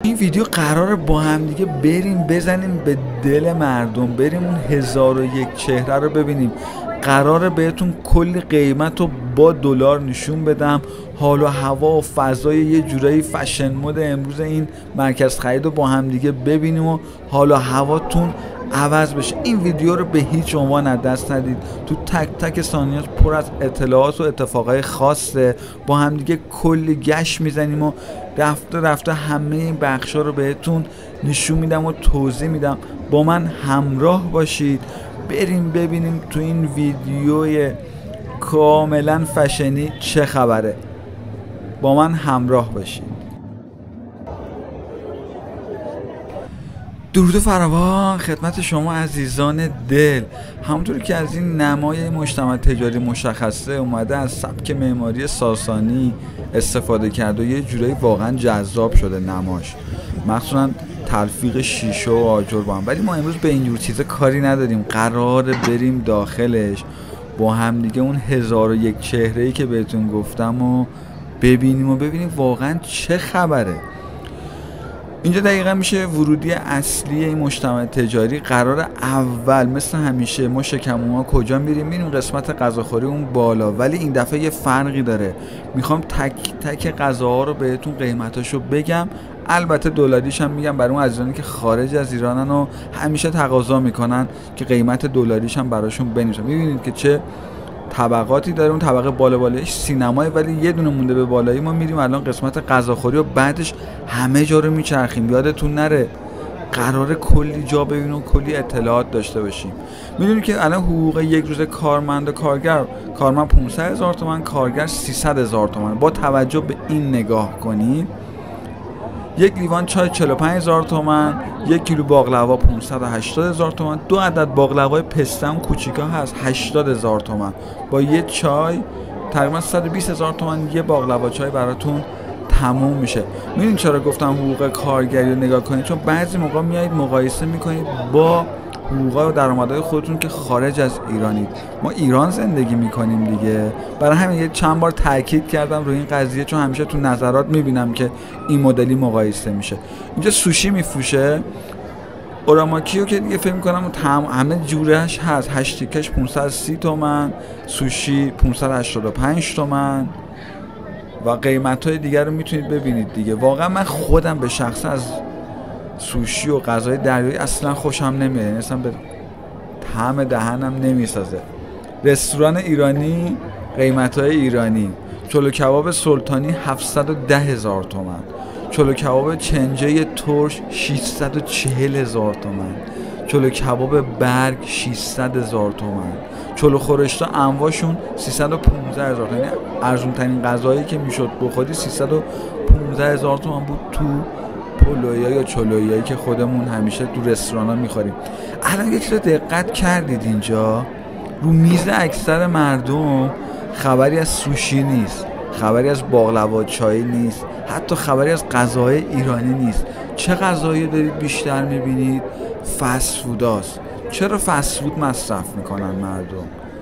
این ویدیو قراره با هم دیگه بریم بزنیم به دل مردم، بریم اون 1001 چهره رو ببینیم. قراره بهتون کلی قیمت رو با دلار نشون بدم، حال و هوا و فضای یه جورایی فشن مد امروز این مرکز خرید رو با هم دیگه ببینیم و حال و هواتون عوض بشه. این ویدیو رو به هیچ عنوان از دست ندید، تو تک تک ثانیه‌اش پر از اطلاعات و اتفاقای خاصه. با هم دیگه کلی گشت میزنیم و رفته رفته همه این بخشا رو بهتون نشون میدم و توضیح میدم. با من همراه باشید، بریم ببینیم تو این ویدیوی کاملا فشنی چه خبره. با من همراه باشید. درود فراوان خدمت شما عزیزان دل. همونطوری که از این نمای مجتمع تجاری مشخصه، اومده از سبک معماری ساسانی استفاده کرد و یه جورایی واقعا جذاب شده نماش، مخصوصا تلفیق شیشه و آجر با هم. ولی ما امروز به اینجور چیزا کاری نداریم، قراره بریم داخلش با هم دیگه اون 1001 چهره‌ای که بهتون گفتم و ببینیم واقعا چه خبره. اینجا دقیقا میشه ورودی اصلی این مجتمع تجاری. قرار اول مثل همیشه ما شکموما کجا میریم قسمت غذاخوری اون بالا، ولی این دفعه یه فرقی داره. میخوام تک تک غذاها رو بهتون قیمتاشو بگم، البته دلاریش هم میگم برای اون عزیزانی که خارج از ایرانن و همیشه تقاضا میکنن که قیمت دلاریش هم براشون بنویسم. میبینید که چه طبقاتی داره. اون طبقه بالایش سینمای، ولی یه دونه مونده به بالایی. ما میریم الان قسمت غذاخوری و بعدش همه جا رو میچرخیم. یادتون نره قراره کلی جا ببینیم و کلی اطلاعات داشته باشیم. میدونید که الان حقوق یک روز کارمند و کارمند 500,000 تومان، کارگر 300,000 تومان. با توجه به این نگاه کنید، یک لیوان چای 45,000 تومان، یک کیلو باقلوا 580,000 تومان، 2 عدد باقلوای پسته اون کوچیکا هست 80,000 تومان. با یه چای تقریبا 120,000 تومان یه باقلوا چای براتون تموم میشه. میدونید چرا گفتم حقوق کارگری رو نگاه کنید؟ چون بعضی موقع میایید مقایسه میکنید با حقوق و درآمدهای خودتون که خارج از ایرانید. ما ایران زندگی میکنیم دیگه، برای همین یه چند بار تاکید کردم روی این قضیه، چون همیشه تو نظرات میبینم که این مدلی مقایسه میشه. اینجا سوشی میفروشه، اوراماکیو که دیگه فکر میکنم همه جورش هست. 8 تیکش 530 تومن، سوشی 585 تومن و قیمت‌های دیگر رو میتونید ببینید دیگه. واقعا من خودم به شخص از سوشی و غذای دریایی اصلا خوشم نمیاد، اصلا به طعم دهنم نمیسازه. رستوران ایرانی، قیمت‌های ایرانی: چلو کباب سلطانی 710,000 تومان، چلو کباب چنجه ترش 640,000 تومان، چلو کباب برگ 600,000 تومان، چلو خورشتا انواعشون 315,000 تومان. یعنی ارزون ترین غذایی که میشد بخوری 315,000 تومان بود تو پلویا یا چلویایی که خودمون همیشه تو رستورانا میخوریم. الان یه چیز دقت کردید اینجا رو میز اکثر مردم خبری از سوشی نیست، خبری از باقلوا چای نیست، حتی خبری از غذاهای ایرانی نیست. چه غذایی دارید بیشتر میبینید؟ فست فوداست. چرا فست فود مصرف میکنن مردم؟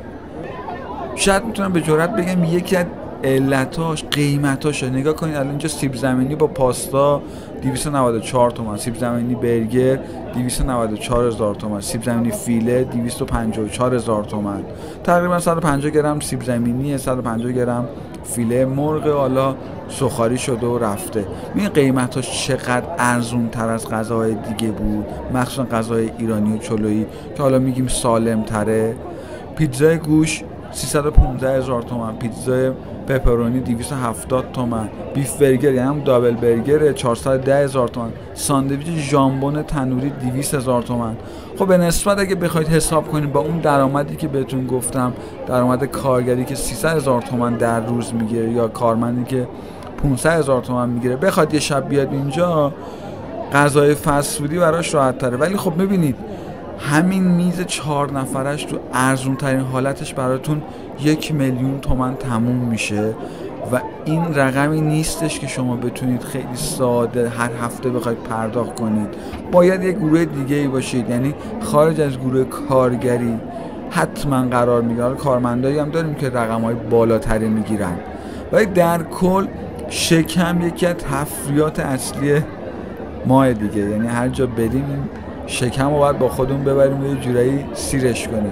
شاید میتونم به جرئت بگم یکی از علتاش قیمتاشه. نگاه کنید الان اینجا سیب زمینی با پاستا 294 تومان، سیب زمینی برگر 294,000 تومان، سیب زمینی فیله 254,000 تومان. تقریبا 150 گرم سیب زمینی، 150 گرم فیله مرغ حالا سوخاری شده و رفته. این قیمتاش چقدر ارزون تر از غذاهای دیگه بود، مخصوصا غذای ایرانی و چلویی که حالا میگیم سالم تره. پیتزای گوش 315,000 تومان، پیتزای پپرونی 270 تومان، بیف برگر یعنی هم دابل برگر 410,000 تومان، ساندویچ ژامبون تنوری 200,000 تومان. خب به نسبت اگه بخواید حساب کنید با اون درآمدی که بهتون گفتم، درآمد کارگری که 300,000 تومان در روز میگیره یا کارمندی که 500,000 تومان میگیره، بخواد یه شب بیاد اینجا غذای فست فودی براش راحت تره. ولی خب ببینید همین میز 4 نفرش تو ارزون ترین حالتش براتون 1,000,000 تومان تموم میشه و این رقمی نیستش که شما بتونید خیلی ساده هر هفته بخواید پرداخت کنید. باید یک گروه دیگه ای باشید، یعنی خارج از گروه کارگری حتما قرار میگیره. کارمندایی هم داریم که رقم‌های بالاتری میگیرن، ولی در کل شکم یکی از تفریحات اصلی ماه دیگه. یعنی هر جا بریم شکم رو باید با خودمون ببریم و یه جورایی سیرش کنیم.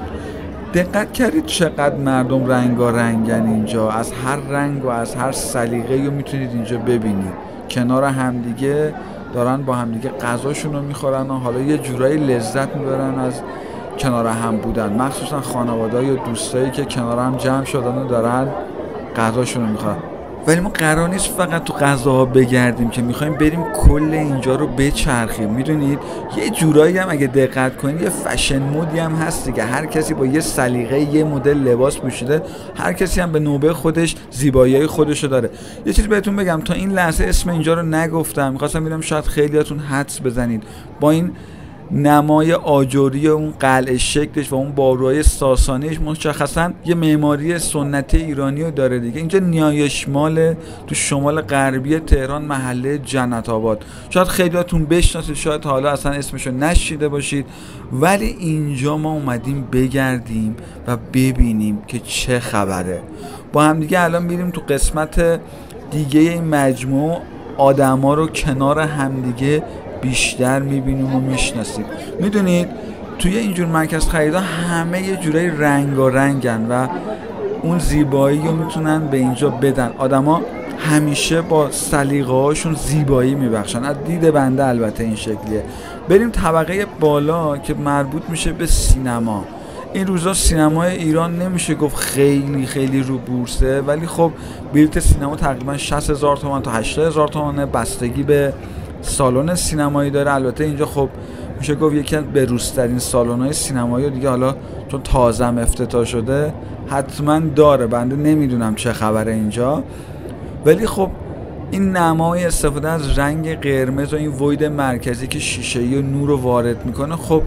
دقت کردید چقدر مردم رنگارنگن اینجا؟ از هر رنگ و از هر سلیقه‌ای رو میتونید اینجا ببینید. کنار همدیگه دارن با همدیگه غذاشون رو میخورن و حالا یه جورایی لذت میبرن از کنار هم بودن، مخصوصا خانواده‌ها یا دوستایی که کنار هم جمع شدن و دارن غذاشون رو میخورن. ولی ما قرار نیست فقط تو غذاها بگردیم، که میخوایم بریم کل اینجا رو بچرخیم. میدونید یه جورایی هم اگه دقت کنید یه فشن مودی هم هست دیگه. هر کسی با یه سلیقه یه مدل لباس پوشیده، هر کسی هم به نوبه خودش زیبایی‌های خودشو داره. یه چیز بهتون بگم، تا این لحظه اسم اینجا رو نگفتم، میخواستم ببینم شاید خیلیاتون حدس بزنید. با این نمای آجری اون قلعه شکلش و اون باروهای ساسانیش مشخصا یه معماری سنتی ایرانی رو داره دیگه. اینجا نیایشمال تو شمال غربی تهران، محله جنت آباد. شاید خیلیاتون بشناسید، شاید حالا اصلا اسمشو نشیده باشید، ولی اینجا ما اومدیم بگردیم و ببینیم که چه خبره. با هم دیگه الان میریم تو قسمت دیگه این مجموع، آدما رو کنار همدیگه بیشتر میبینیم و میشناسیم. میدونید توی اینجور مرکز خریدا همه یه جورایی رنگارنگن و اون زیبایی رو میتونن به اینجا بدن. آدما همیشه با سلیقه هاشون زیبایی میبخشن، از دید بنده البته این شکلیه. بریم طبقه بالا که مربوط میشه به سینما. این روزا سینمای ایران نمیشه گفت خیلی خیلی رو بورسه، ولی خب بلیت سینما تقریبا 60,000 تومان تا 80,000 تومانه، بستگی به سالن سینمایی داره. البته اینجا خب میشه گفت یکی از بروزترین سالن‌های سینمایی دیگه، حالا چون تازه افتتاح شده حتما داره. بنده نمیدونم چه خبره اینجا، ولی خب این نمای استفاده از رنگ قرمز و این وید مرکزی که شیشه‌ای و نور رو وارد میکنه، خب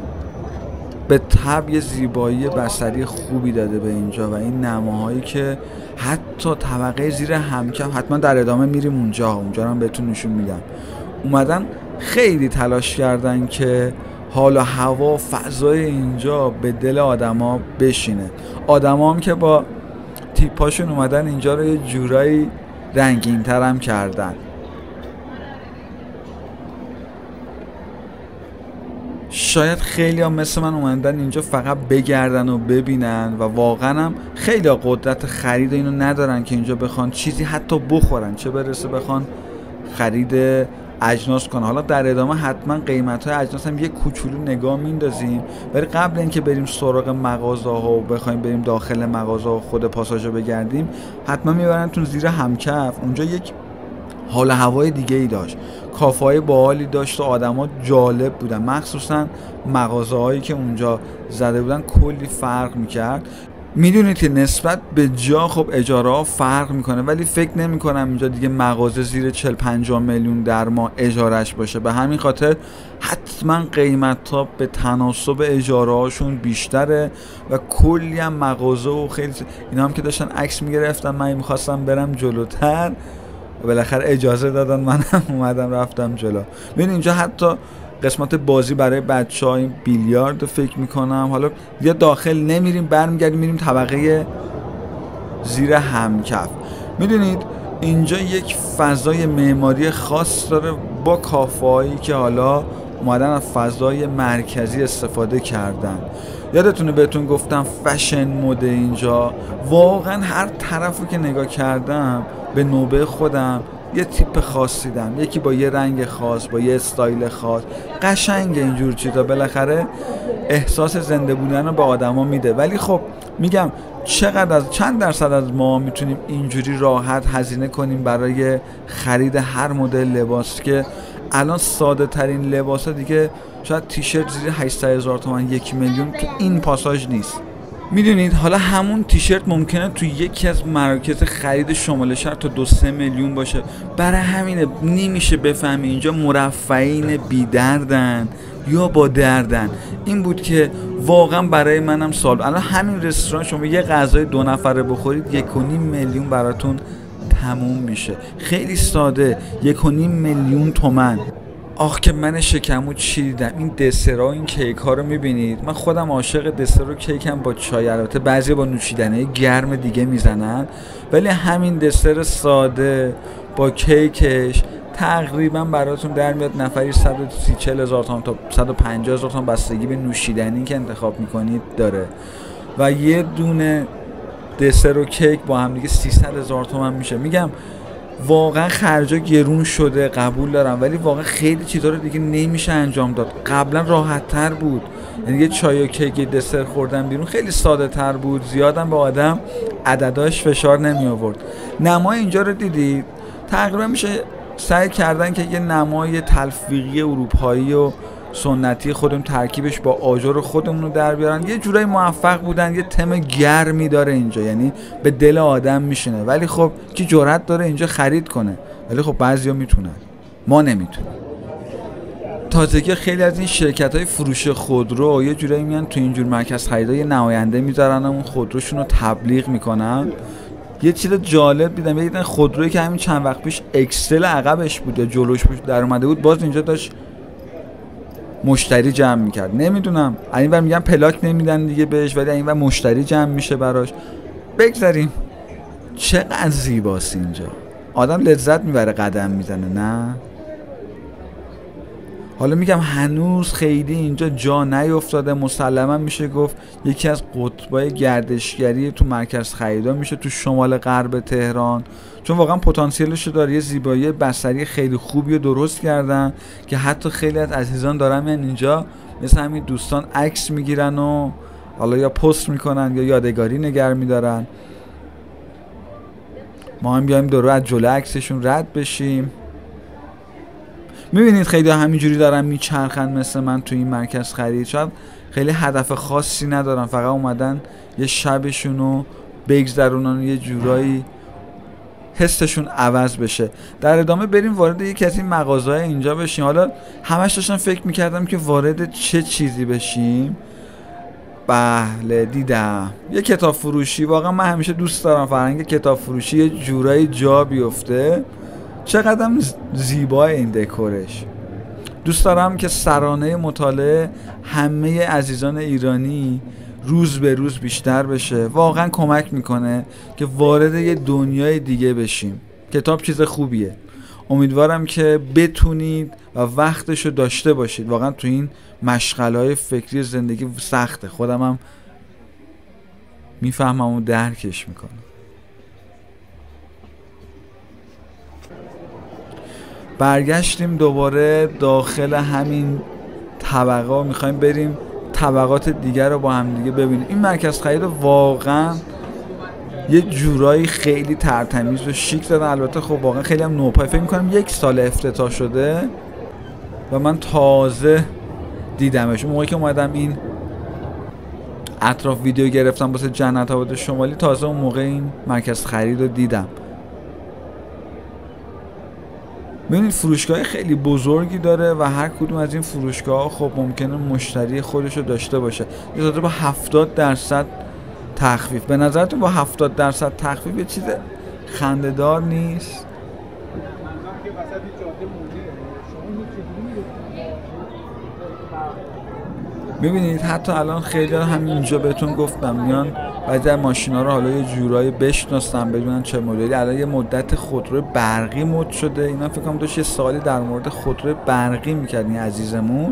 به طبع یه زیبایی بصری خوبی داده به اینجا. و این نماهایی که حتی طبقه زیر همکف، حتما در ادامه میریم اونجا رو هم بهتون نشون میدم، اومدن خیلی تلاش کردن که حال و هوا و فضای اینجا به دل آدما بشینه. آدما هم که با تیپاشون اومدن اینجا رو یه جورایی رنگین تر هم کردن. شاید خیلی هم مثل من اومدن اینجا فقط بگردن و ببینن و واقعا هم خیلی قدرت خرید اینو ندارن که اینجا بخوان چیزی حتی بخورن، چه برسه بخوان خرید اجناس کنن. حالا در ادامه حتما قیمت‌های اجناس هم یه کوچولو نگاه میندازیم، ولی قبل اینکه بریم سراغ مغازه‌ها و بخوایم بریم داخل مغازه و خود پاساژو بگردیم، حتما میبرنتون زیر همکف. اونجا یک حال هوای دیگه ای داشت، کافه‌های باحالی داشت و آدما جالب بودن، مخصوصا مغازه‌هایی که اونجا زده بودن کلی فرق میکرد. میدونید که نسبت به جا خب اجاره ها فرق میکنه، ولی فکر نمی کنم اینجا دیگه مغازه زیر 40-50 میلیون در ماه اجارش باشه. به همین خاطر حتما قیمت ها به تناسب اجاره هاشون بیشتره و کلی هم مغازه و خیلی اینا هم که داشتن عکس میگرفتن، من میخواستم برم جلوتر و بالاخره اجازه دادن، منم اومدم رفتم جلو. ببین اینجا حتی قسمت بازی برای بچه‌ها، این بیلیارد فکر میکنم. حالا یا داخل نمیریم، برمیگردیم میریم طبقه زیر همکف. میدونید اینجا یک فضای معماری خاص داره با کافه‌هایی که حالا اومدن از فضای مرکزی استفاده کردن. یادتونه بهتون گفتم فشن مود اینجا، واقعا هر طرفو که نگاه کردم به نوبه خودم یه تیپ خاص دیدم، یکی با یه رنگ خاص، با یه استایل خاص. قشنگه اینجور چیزا، بالاخره احساس زنده بودن رو به آدما میده. ولی خب میگم چند درصد از ما میتونیم اینجوری راحت هزینه کنیم برای خرید هر مدل لباس، که الان ساده ترین لباسا دیگه شاید تیشرت زیر 800,000 تومان 1 میلیون تو این پاساژ نیست. میدونید حالا همون تیشرت ممکنه تو یکی از مراکز خرید شمال شهر تا 2-3 میلیون باشه. برای همینه نمیشه بفهمی اینجا مرفعین بی دردن یا با دردن. این بود که واقعا برای منم سوال. الان همین رستوران شما یه غذای 2 نفره بخورید 1.5 میلیون براتون تموم میشه. خیلی ساده، 1.5 میلیون تومن. آخ که من شکمو چیدم. این دسرها و این کیک ها رو میبینید، من خودم عاشق دسر و کیکم با چای. البته بعضی با نوشیدنی گرم دیگه میزنن، ولی همین دسر ساده با کیکش تقریبا براتون در میاد نفری 130-140 هزار تومان تا 150 هزار تومان بستگی به نوشیدنی که انتخاب میکنید داره و یه دونه دسر و کیک با هم دیگه 300 هزار تومان میشه. میگم واقعا خرجا گرون شده، قبول دارم، ولی واقعا خیلی چیزا رو دیگه نمیشه انجام داد. قبلا راحت تر بود، یعنی یه چای و کیک دسر خوردن بیرون خیلی ساده تر بود، زیادم به آدم عدداش فشار نمی آورد. نمای اینجا رو دیدید، تقریبا میشه سعی کردن که یه نمای تلفیقی اروپایی و سنتی خودمون ترکیبش با آجر خودمون رو در بیارن. یه جورایی موفق بودن، یه تم گرمی داره اینجا، یعنی به دل آدم میشینه. ولی خب کی جرأت داره اینجا خرید کنه؟ ولی خب بعضیا میتونن، ما نمیتونیم. تازگی خیلی از این شرکت‌های فروش خودرو یه جورایی میان تو اینجور مرکز خریدای نماینده میذارن و اون خودروشون رو تبلیغ میکنن. یه چیز جالب دیدم، یه خودرویی که همین چند وقت پیش اکسل عقبش بود یا جلوش در اومده بود، باز اینجا داشت مشتری جمع میکرد. نمیدونم، اینور میگن پلاک نمیدن دیگه بهش، ولی اینور مشتری جمع میشه براش. بگذاریم. چقدر زیباست اینجا، آدم لذت میبره قدم میزنه. نه حالا میگم هنوز خیلی اینجا جا نیفتاده، مسلما میشه گفت یکی از قطبای گردشگری تو مرکز خریدا میشه تو شمال غرب تهران، چون واقعا پتانسیلش داره. یه زیبایی بصری خیلی خوبی رو درست کردن که حتی خیلی از عزیزان دارن میان اینجا مثل همین دوستان عکس میگیرن و حالا یا پست میکنن یا یادگاری نگه میدارن. ما هم بیایم دور از جلو عکسشون رد بشیم. میبینید خیلی همینجوری دارن میچرخن مثل من تو این مرکز خرید. شاید خیلی هدف خاصی ندارن، فقط اومدن یه شبشونو بگذرونن، یه جورایی حسشون عوض بشه. در ادامه بریم وارد یکی از این مغازه‌های اینجا بشیم. حالا همش داشتم فکر میکردم که وارد چه چیزی بشیم. بله دیدم یه کتاب فروشی. واقعا من همیشه دوست دارم فرهنگ کتاب فروشی یه جورایی جا بیفته. چقدر زیبای این دکورش. دوست دارم که سرانه مطالعه همه عزیزان ایرانی روز به روز بیشتر بشه. واقعا کمک میکنه که وارد یه دنیای دیگه بشیم. کتاب چیز خوبیه. امیدوارم که بتونید و وقتشو داشته باشید. واقعا تو این مشغله‌های فکری زندگی سخته، خودم هم میفهمم و درکش میکنم. برگشتیم دوباره داخل همین طبقه، میخوایم بریم طبقات دیگر رو با هم دیگه ببینیم. این مرکز خرید واقعا یه جورایی خیلی ترتمیز و شیک زدن. البته خب واقعا خیلی هم نوپای، فکر میکنم 1 سال افتتاح شده و من تازه دیدمش. اون موقعی که اومدم این اطراف ویدیو گرفتم واسه جنت آباد شمالی، تازه اون موقع این مرکز خرید رو دیدم. ببینید فروشگاه خیلی بزرگی داره و هر کدوم از این فروشگاه خب ممکنه مشتری خودش رو داشته باشه. یه ذره با 70% تخفیف. به نظرتون با 70% تخفیف یه چیز خنده‌دار نیست؟ ببینید حتی الان خیلی همینجا بهتون گفتم میان بعضی از ماشینا رو حالا یه جورایی بشناسن بدونن چه مدلی. الان یه مدت خودرو برقی مد شده. اینا فکر کنم داشت یه سوالی در مورد خودرو برقی می‌کرد این عزیزمون.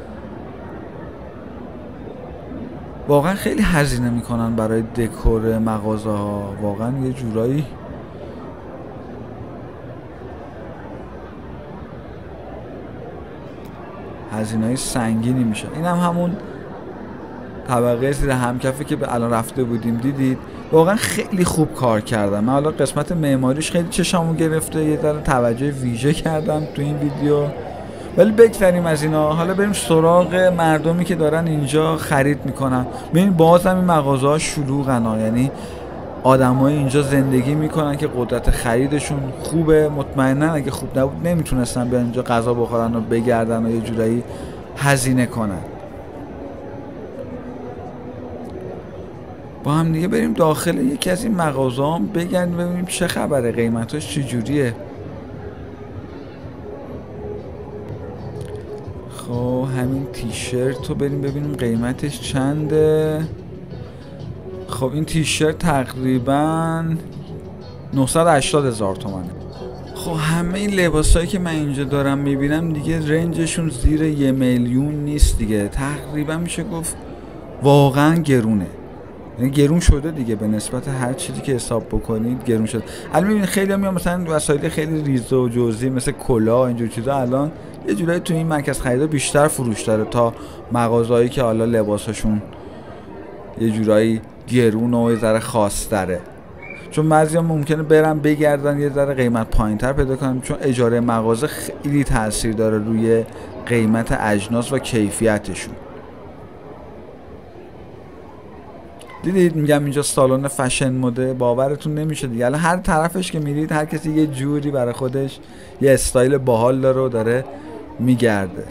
واقعا خیلی هزینه میکنن برای دکور مغازه ها. واقعا یه جورایی هزینه‌های سنگینی میشه. این هم همون طبقه زیر همکفی که به الان رفته بودیم دیدید. واقعا خیلی خوب کار کردم. من حالا قسمت معماریش خیلی چشمو گرفته، یه ذره توجه ویژه کردم تو این ویدیو. ولی بگذاریم از اینا، حالا بریم سراغ مردمی که دارن اینجا خرید میکنن. ببین بازم این مغازه ها شلوغن، یعنی آدمای اینجا زندگی میکنن که قدرت خریدشون خوبه. مطمئنا اگه خوب نبود نمیتونستن بیان اینجا غذا بخورن و بگردن و یه جورایی هزینه کنن. با هم دیگه بریم داخل یکی از این مغازه ها بگردیم ببینیم چه خبره، قیمتاش چه جوریه. خب همین تیشرت رو بریم ببینیم قیمتش چنده. خب این تیشرت تقریبا 980,000 تومنه. خب همه این لباسایی که من اینجا دارم میبینم دیگه رنجشون زیر 1 میلیون نیست دیگه، تقریبا میشه گفت واقعا گرونه، یعنی گرون شده دیگه، به نسبت هر چیزی که حساب بکنید گرون شده. الان میبینید خیلی میان مثلا وسایل خیلی ریز و جزئی مثل کلاه اینجور چیزا الان یه جورایی تو این مرکز خریدا بیشتر فروش داره تا مغازه‌ای که حالا لباساشون یه جورایی گرون و یه ذره خاص داره، چون بعضیا ممکنه برن بگردن یه ذره قیمت پایین‌تر پیدا کنن، چون اجاره مغازه خیلی تاثیر داره روی قیمت اجناس و کیفیتشون. دیدید میگم اینجا سالن فشن مده، باورتون نمیشه دیگه. الان هر طرفش که میرید هر کسی یه جوری برای خودش یه استایل باحال داره و داره میگرده.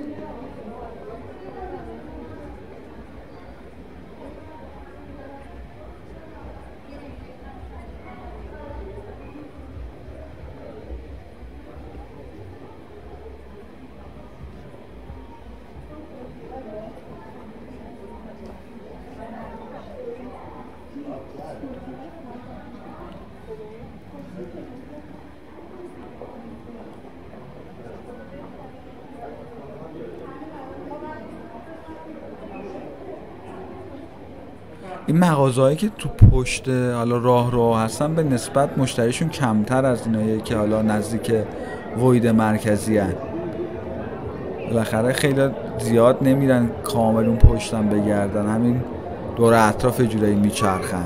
این مغازه‌هایی که تو پشت حالا راه هستن به نسبت مشتریشون کمتر از اینایی که حالا نزدیک وید مرکزی هن. بالاخره خیلی زیاد نمیرن کامل اون پشتم بگردن، همین دور اطراف جورایی میچرخن.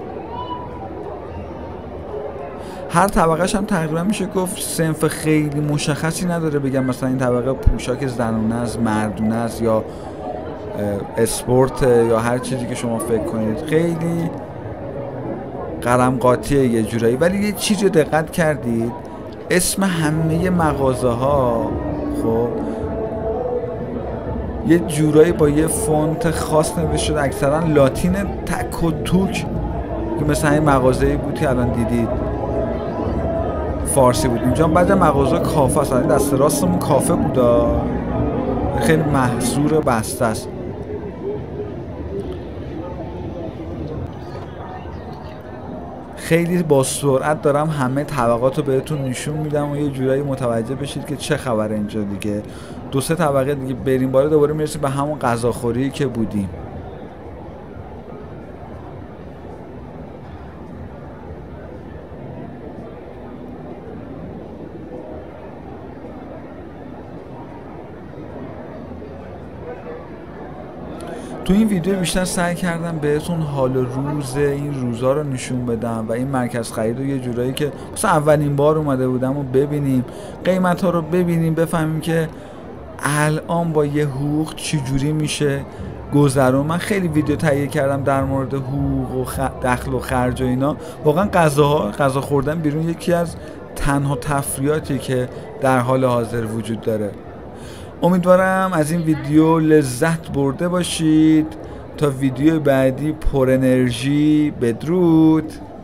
هر طبقهش هم تقریبا میشه گفت صنف خیلی مشخصی نداره بگم مثلا این طبقه پوشاک زنونه است، مردونه است یا اسپورت یا هر چیزی که شما فکر کنید، خیلی قلم قاطیه یه جورایی. ولی یه چیزی دقت کردید اسم همه مغازه ها خب یه جورایی با یه فونت خاص نوشته شده، اکثرا لاتین تک و توک، که مثلا این مغازه‌ای بود که الان دیدید فارسی بود. اینجا بعد مغازه کافه است، دست راستمون کافه بودا، خیلی محصور و بسته است. خیلی با سرعت دارم همه طبقات رو بهتون نشون میدم و یه جورایی متوجه بشید که چه خبره اینجا دیگه. 2-3 طبقه دیگه بریم بالا دوباره میرسیم به همون غذاخوری که بودیم. تو این ویدیو بیشتر سعی کردم بهتون حال روز این روزا رو نشون بدم و این مرکز خرید رو یه جورایی که مثلا اولین بار اومده بودم و ببینیم قیمت ها رو ببینیم، بفهمیم که الان با یه حقوق چی جوری میشه گذرون. من خیلی ویدیو تهیه کردم در مورد حقوق و دخل و خرج و اینا. واقعا غذا خوردن بیرون یکی از تنها تفریحاتی که در حال حاضر وجود داره. امیدوارم از این ویدیو لذت برده باشید. تا ویدیو بعدی پر انرژی، بدرود.